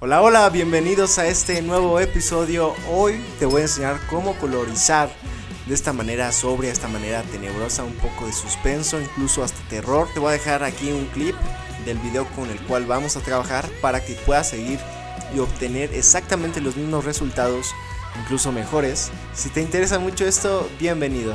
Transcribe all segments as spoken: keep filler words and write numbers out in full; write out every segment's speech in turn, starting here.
Hola, hola, bienvenidos a este nuevo episodio. Hoy te voy a enseñar cómo colorizar de esta manera sobria, de esta manera tenebrosa, un poco de suspenso, incluso hasta terror. Te voy a dejar aquí un clip del video con el cual vamos a trabajar para que puedas seguir y obtener exactamente los mismos resultados, incluso mejores. Si te interesa mucho esto, bienvenido.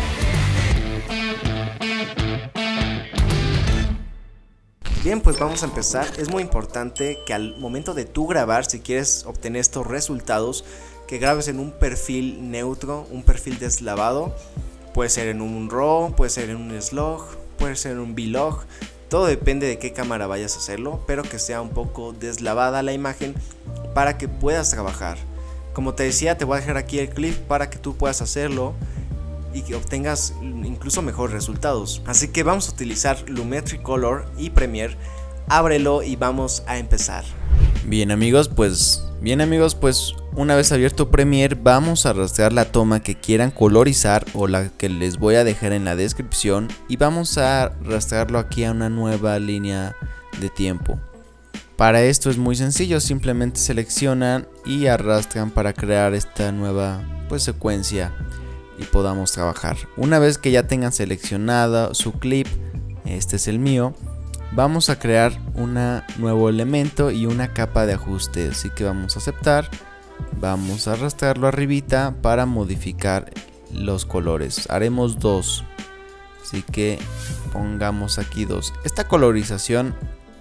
Bien, pues vamos a empezar. Es muy importante que al momento de tú grabar, si quieres obtener estos resultados, que grabes en un perfil neutro, un perfil deslavado. Puede ser en un RAW, puede ser en un slog, puede ser en un V-Log. Todo depende de qué cámara vayas a hacerlo, pero que sea un poco deslavada la imagen para que puedas trabajar. Como te decía, te voy a dejar aquí el clip para que tú puedas hacerlo y que obtengas incluso mejores resultados. Así que vamos a utilizar Lumetri Color y Premiere. Ábrelo y vamos a empezar. Bien amigos, pues bien amigos, pues una vez abierto Premiere, vamos a rastrear la toma que quieran colorizar o la que les voy a dejar en la descripción y vamos a rastrearlo aquí a una nueva línea de tiempo. Para esto es muy sencillo, simplemente seleccionan y arrastran para crear esta nueva pues secuencia y podamos trabajar. Una vez que ya tengan seleccionado su clip, este es el mío, vamos a crear un nuevo elemento y una capa de ajuste. Así que vamos a aceptar, vamos a arrastrarlo arribita para modificar los colores. Haremos dos, así que pongamos aquí dos. Esta colorización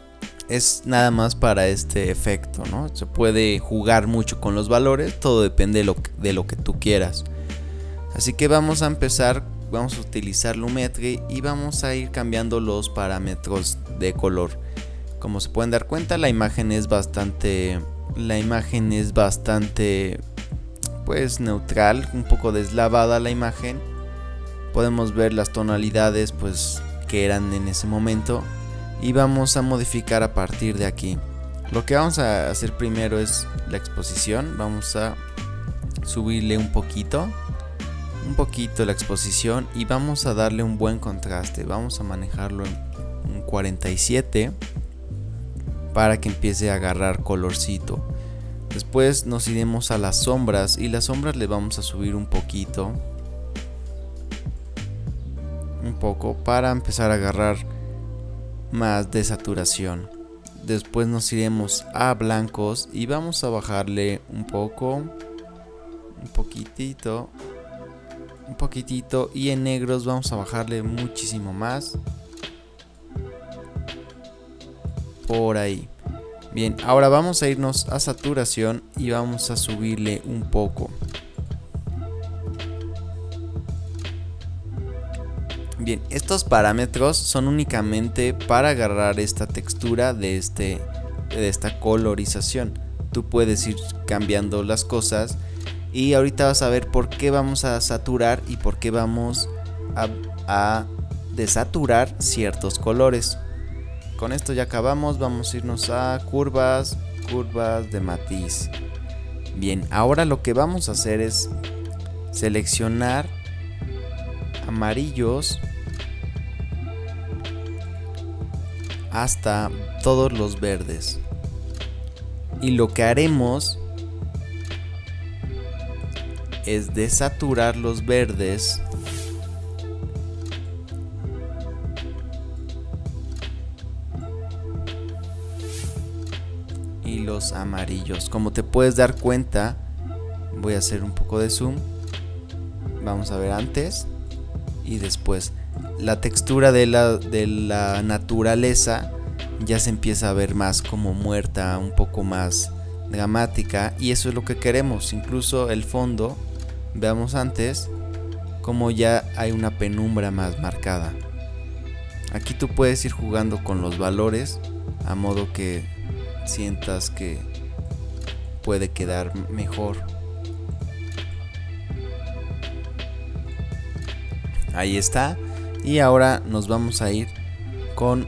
es nada más para este efecto, ¿no? Se puede jugar mucho con los valores, todo depende de lo que, de lo que tú quieras. Así que vamos a empezar, vamos a utilizar Lumetri y vamos a ir cambiando los parámetros de color. Como se pueden dar cuenta, la imagen es bastante, la imagen es bastante, pues neutral, un poco deslavada la imagen. Podemos ver las tonalidades, pues que eran en ese momento y vamos a modificar a partir de aquí. Lo que vamos a hacer primero es la exposición. Vamos a subirle un poquito. un poquito la exposición y vamos a darle un buen contraste. Vamos a manejarlo en un cuarenta y siete para que empiece a agarrar colorcito. Después nos iremos a las sombras y las sombras le vamos a subir un poquito, un poco para empezar a agarrar más de saturación. Después nos iremos a blancos y vamos a bajarle un poco, un poquitito un poquitito, y en negros vamos a bajarle muchísimo más, por ahí. Bien, ahora vamos a irnos a saturación y vamos a subirle un poco. Bien, estos parámetros son únicamente para agarrar esta textura de, este, de esta colorización. Tú puedes ir cambiando las cosas. Y ahorita vas a ver por qué vamos a saturar y por qué vamos a, a desaturar ciertos colores. Con esto ya acabamos, vamos a irnos a curvas, curvas de matiz. Bien, ahora lo que vamos a hacer es seleccionar amarillos hasta todos los verdes. Y lo que haremos es desaturar los verdes y los amarillos. Como te puedes dar cuenta, voy a hacer un poco de zoom. Vamos a ver antes y después. La textura de la, de la naturaleza ya se empieza a ver más como muerta, un poco más dramática, y eso es lo que queremos. Incluso el fondo, veamos antes como ya hay una penumbra más marcada. Aquí tú puedes ir jugando con los valores a modo que sientas que puede quedar mejor. Ahí está. Y ahora nos vamos a ir con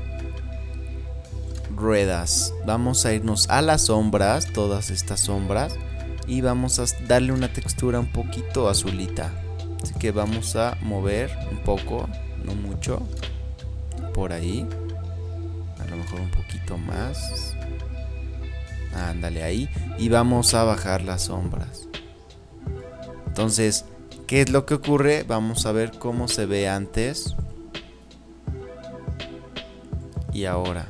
ruedas. Vamos a irnos a las sombras, todas estas sombras, y vamos a darle una textura un poquito azulita. Así que vamos a mover un poco, no mucho, por ahí, a lo mejor un poquito más. Ándale ahí. Y vamos a bajar las sombras. Entonces, ¿qué es lo que ocurre? Vamos a ver cómo se ve antes y ahora.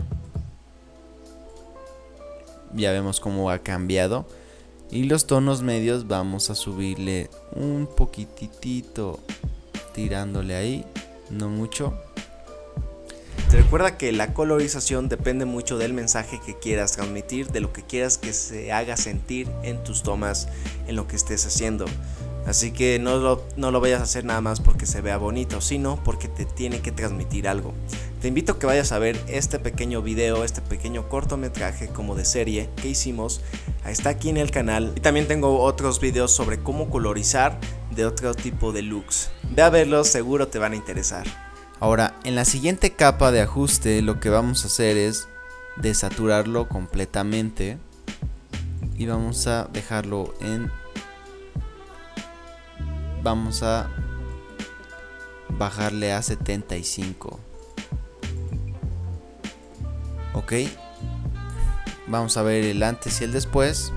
Ya vemos cómo ha cambiado. Y los tonos medios vamos a subirle un poquitito, tirándole ahí, no mucho. Te recuerda que la colorización depende mucho del mensaje que quieras transmitir, de lo que quieras que se haga sentir en tus tomas, en lo que estés haciendo. Así que no lo, no lo vayas a hacer nada más porque se vea bonito, sino porque te tiene que transmitir algo. Te invito a que vayas a ver este pequeño video, este pequeño cortometraje como de serie que hicimos. Está aquí en el canal. Y también tengo otros videos sobre cómo colorizar de otro tipo de looks. Ve a verlos, seguro te van a interesar. Ahora, en la siguiente capa de ajuste lo que vamos a hacer es desaturarlo completamente. Y vamos a dejarlo en... Vamos a bajarle a setenta y cinco. Ok. Vamos a ver el antes y el después.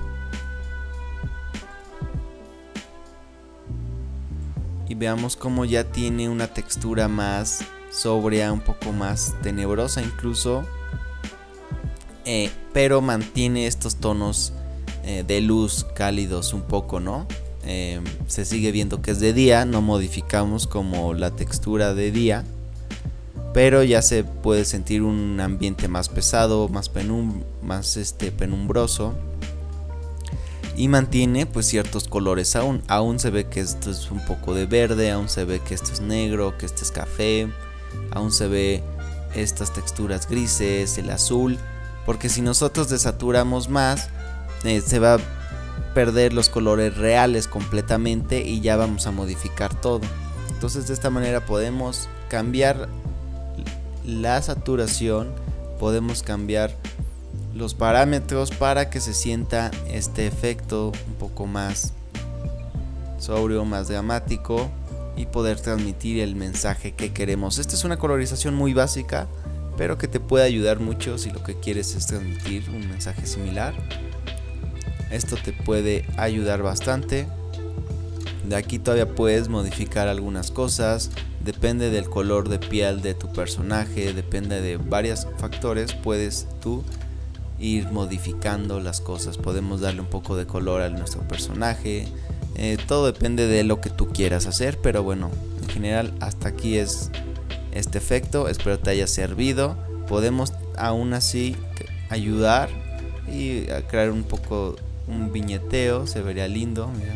Y veamos cómo ya tiene una textura más sobria, un poco más tenebrosa incluso. Eh, pero mantiene estos tonos eh, de luz cálidos un poco, ¿no? Eh, se sigue viendo que es de día, no modificamos como la textura de día, pero ya se puede sentir un ambiente más pesado, más, penum más este, penumbroso, y mantiene pues ciertos colores. Aún, aún se ve que esto es un poco de verde, aún se ve que esto es negro, que esto es café, aún se ve estas texturas grises, el azul, porque si nosotros desaturamos más eh, se va a perder los colores reales completamente y ya vamos a modificar todo. Entonces de esta manera podemos cambiar la saturación, podemos cambiar los parámetros para que se sienta este efecto un poco más sobrio, más dramático, y poder transmitir el mensaje que queremos. Esta es una colorización muy básica, pero que te puede ayudar mucho si lo que quieres es transmitir un mensaje similar. Esto te puede ayudar bastante. De aquí todavía puedes modificar algunas cosas. Depende del color de piel de tu personaje, depende de varios factores. Puedes tú ir modificando las cosas. Podemos darle un poco de color a nuestro personaje. Eh, todo depende de lo que tú quieras hacer. Pero bueno, en general hasta aquí es este efecto. Espero te haya servido. Podemos aún así ayudar y a crear un poco un viñeteo, se vería lindo, mira.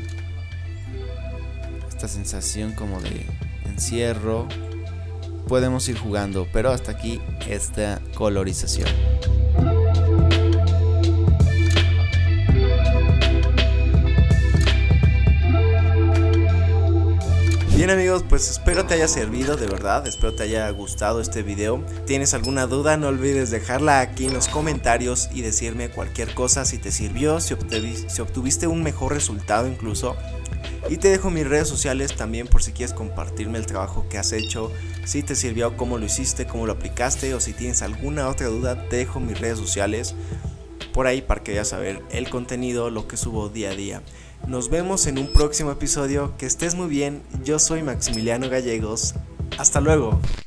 Esta sensación como de encierro. Podemos ir jugando, pero hasta aquí esta colorización. Bien amigos, pues espero te haya servido, de verdad, espero te haya gustado este video. ¿Tienes alguna duda? No olvides dejarla aquí en los comentarios y decirme cualquier cosa, si te sirvió, si obtuviste, si obtuviste un mejor resultado incluso. Y te dejo mis redes sociales también por si quieres compartirme el trabajo que has hecho, si te sirvió, cómo lo hiciste, cómo lo aplicaste, o si tienes alguna otra duda, te dejo mis redes sociales por ahí para que vayas a ver el contenido, lo que subo día a día. Nos vemos en un próximo episodio, que estés muy bien, yo soy Maximiliano Gallegos, hasta luego.